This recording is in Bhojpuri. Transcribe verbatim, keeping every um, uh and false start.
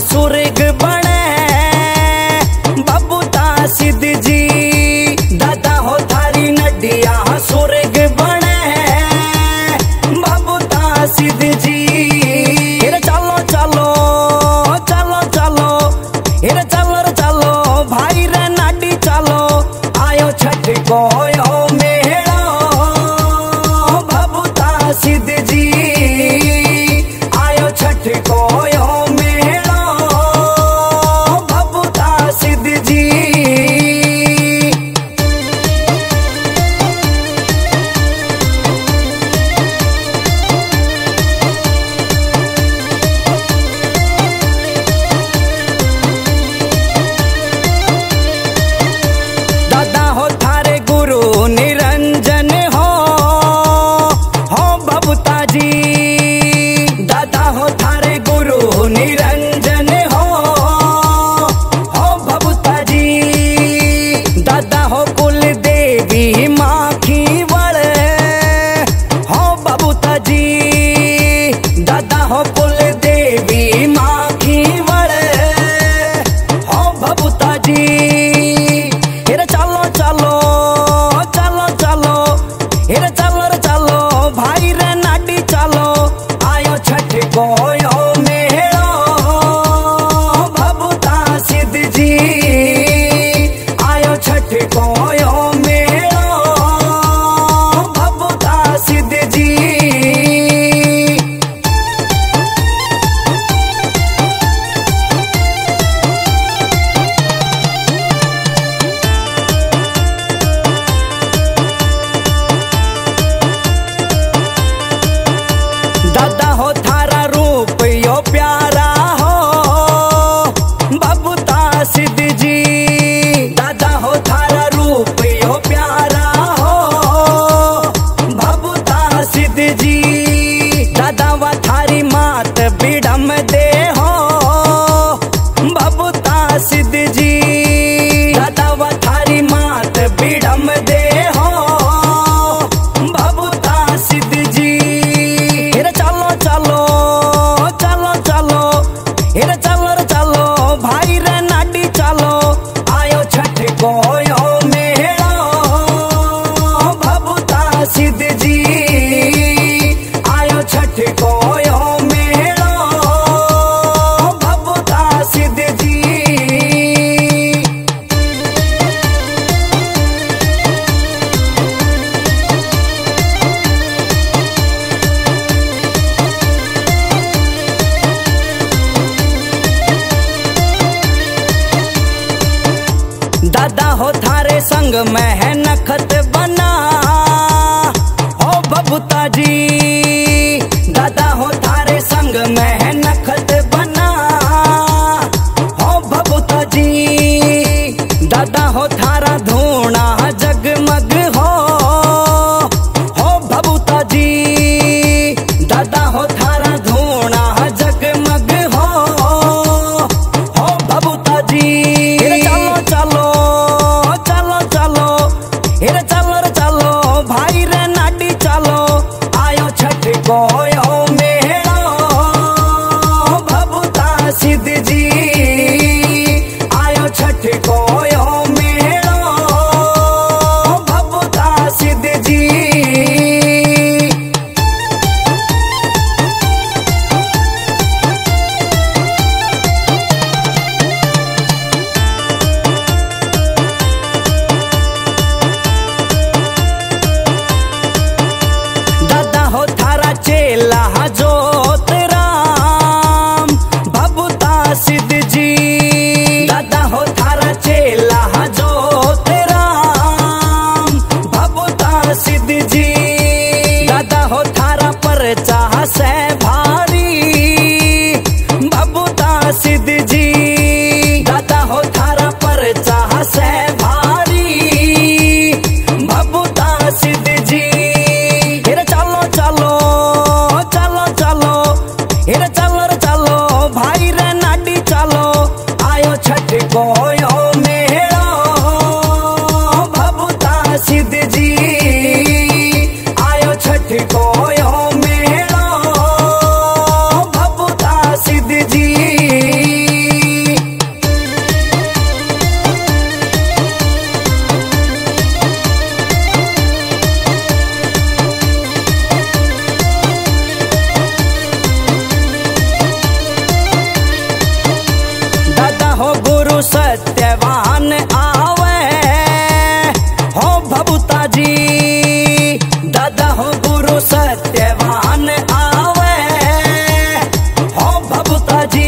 सुर्ग बने बबूता सिद्ध जी। दादा हो थारी नदिया सुर्ग बने बबूता सिद्ध जी। हिरे चलो चलो चलो चलो हिरे चलो रे चलो भाई रे नाडी चलो आयो छठ को मेड़ो बबूता सिद्ध जी। आयो छठ को मेड़ो बबूता सिद्ध जी। दादा हो थारे गुरु निरंजन हो हो बबूता जी। दादा हो थारे गुरु निरंजन हो हो बबूता जी। दादा हो कुल देवी माखी वड़े हो बबूता जी। दादा हो कुल देवी माखी वड़े हो बबूता जी। हिरे चलो चलो चलो चलो हिरे चलो रे चलो भाई रे नाडी चलो आयो छठ को मेड़ो बबूता सिद्ध जी। आयो छठ को मेड़ो बबूता सिद्ध जी। दादा हो थारा रूप यो प्यारा हो बबूता सिद्ध जी। दादा हो थारा रूप यो प्यारा हो बबूता सिद्ध जी। दादा वा थारी मात बिडम दे हो बबूता सिद्ध जी। दादा वा थारी मात बिडम दे हो बबूता सिद्ध जी। हिरे चलो चलो चलो चलो हिरे चलो रे चलो भाई रे नाडी चलो आयो छठ को मेड़ो बबूता सिद्ध जी। आयो छठ को मेड़ो बबूता सिद्ध जी। दादा हो थारे संग में है नखत बना हो बबूता जी। दादा हो थारे संग में है नखत बना हो बबूता जी। दादा हो थारा धूना जगमग हो हो बबूता जी। दादा हो थारा धूना जगमग हो हो बबूता जी। हिरे चलो चलो चलो चलो हिरे चलो रे चलो भाई रे नाडी चलो आयो छठ को मेड़ो बबूता सिद्ध जी। आयो छठ को मेड़ो माता जी।